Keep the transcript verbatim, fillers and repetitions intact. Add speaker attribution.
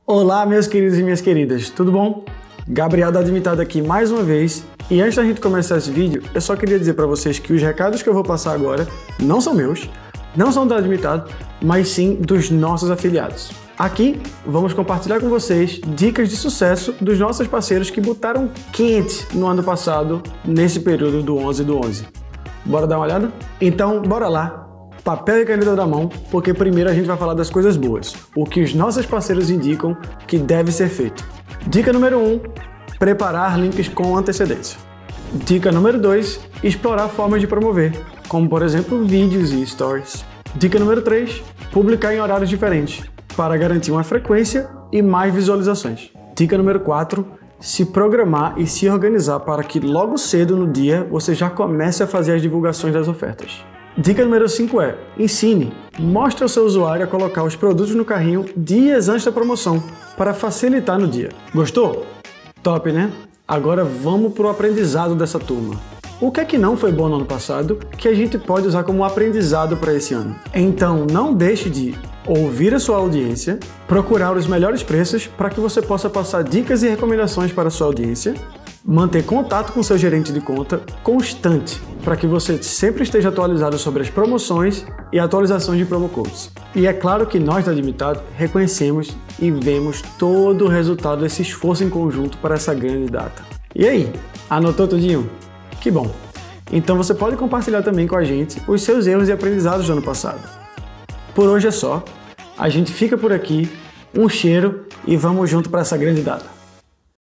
Speaker 1: Olá, meus queridos e minhas queridas, tudo bom? Gabriel da Admitado aqui mais uma vez, e antes da gente começar esse vídeo, eu só queria dizer para vocês que os recados que eu vou passar agora não são meus, não são da Admitado, mas sim dos nossos afiliados. Aqui vamos compartilhar com vocês dicas de sucesso dos nossos parceiros que botaram quente no ano passado, nesse período do onze do onze. Bora dar uma olhada? Então, bora lá! Papel e caneta da mão, porque primeiro a gente vai falar das coisas boas, o que os nossos parceiros indicam que deve ser feito. Dica número um, preparar links com antecedência. Dica número dois, explorar formas de promover, como por exemplo vídeos e stories. Dica número três, publicar em horários diferentes, para garantir uma frequência e mais visualizações. Dica número quatro, se programar e se organizar para que logo cedo no dia você já comece a fazer as divulgações das ofertas. Dica número cinco é, ensine, mostre ao seu usuário a colocar os produtos no carrinho dias antes da promoção, para facilitar no dia. Gostou? Top, né? Agora vamos para o aprendizado dessa turma. O que é que não foi bom no ano passado, que a gente pode usar como aprendizado para esse ano? Então não deixe de ouvir a sua audiência, procurar os melhores preços para que você possa passar dicas e recomendações para a sua audiência, manter contato com seu gerente de conta constante, para que você sempre esteja atualizado sobre as promoções e atualizações de promo codes. E é claro que nós da Admitado reconhecemos e vemos todo o resultado desse esforço em conjunto para essa grande data. E aí, anotou tudinho? Que bom! Então você pode compartilhar também com a gente os seus erros e aprendizados do ano passado. Por hoje é só, a gente fica por aqui, um cheiro e vamos junto para essa grande data.